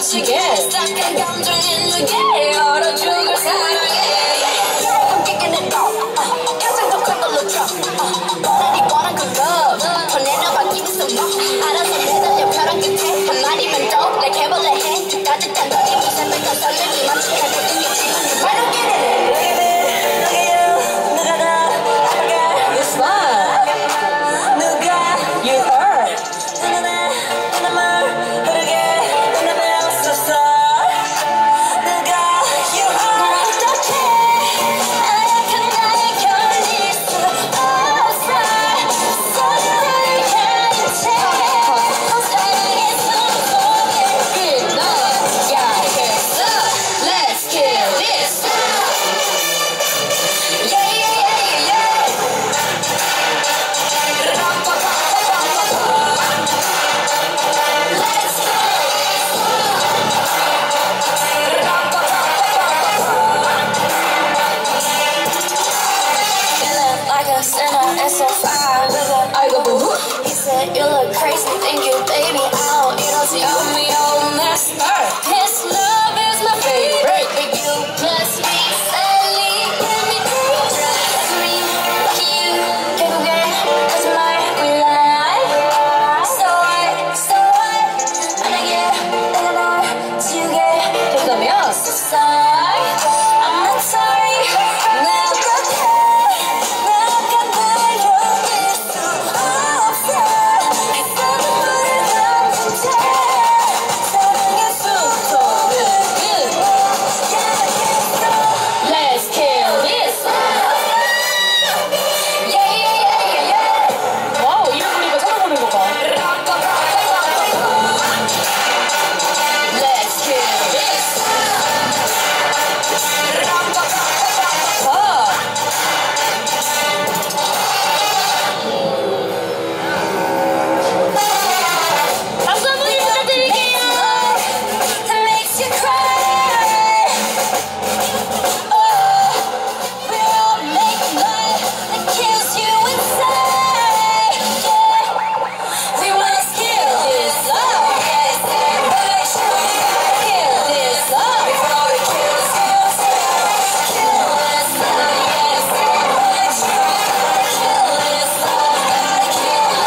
미치게 시작한 감정인 내게 얼어 죽을 사랑해 함께 깨는 너 가장 더 큰 걸로 쳐 너를 이거란 그 love 더 내려봐 give me some more 알아서 매달려 벼랑 끝에 한마디만 더 like 해볼래 해 따뜻한 너의 미세만 더 설레기 맘치게 모든 게 지금 I don't get it He said, you look crazy, thank you, baby. I'll tell me all messed up. His love is my favorite. With you plus me, sadly, let me dangerous. That's me, you, 결국에 거짓말 we lie. So what? 만약에 내가 널 지우게 된다면 so sorry, I'm not sorry.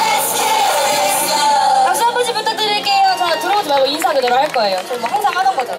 인사 그대로 할 거예요. 저희 뭐 항상 하던 거죠.